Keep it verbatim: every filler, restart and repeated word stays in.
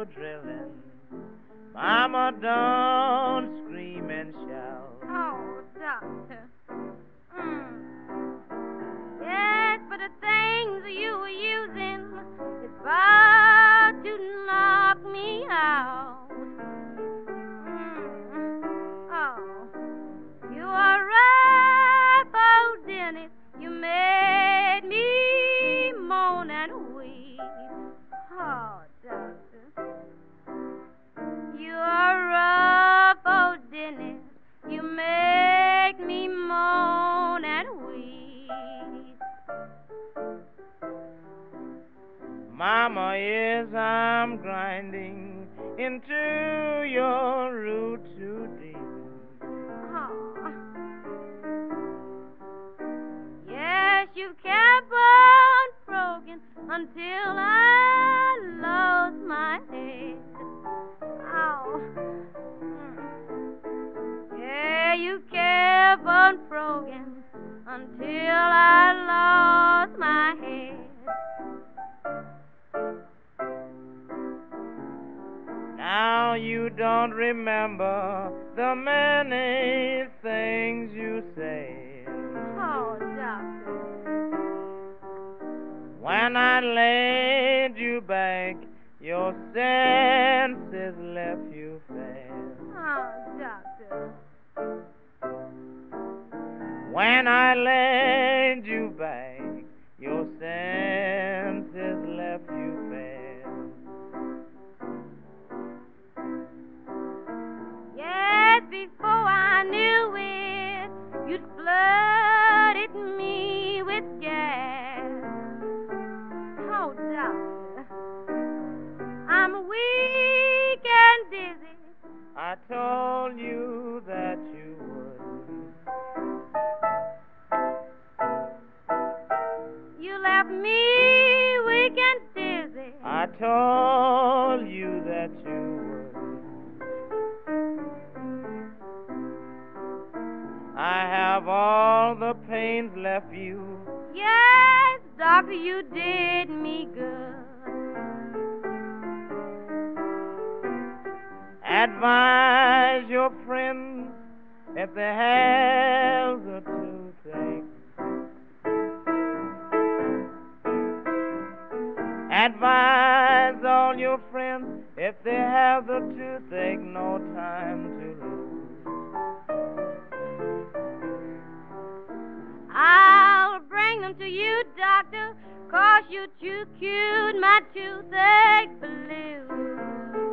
drilling. Mama, don't scream and shout. Oh, doctor. Mm. Yes, but the things you were using is about to knock me out. Mm. Oh, you are right, oh Dennis. You made me moan and weep. Oh, doctor. You are rough, oh Dennis. You make me moan and weep. Mama, yes, I'm grinding into your root too deep. Oh. Yes, you kept on frogging until I lost my head. Oh. Mm. Yeah, you kept on frogging until I lost my head. Now you don't remember the many things you said. Oh, doctor. When I laid you back, your senses left you fast. Oh, doctor. When I laid you back, your senses left you fast. Yes, before I knew it, you'd flooded me with gas. Oh, doctor, I'm weak and dizzy. I told you that you would. You left me weak and dizzy. I told you that you would. I have all the pains left you. Yes, doctor, you did me good. Advise your friends if they have the toothache. Advise all your friends if they have the toothache, no time to lose. I'll bring them to you, doctor, 'cause you too cute my toothache blues.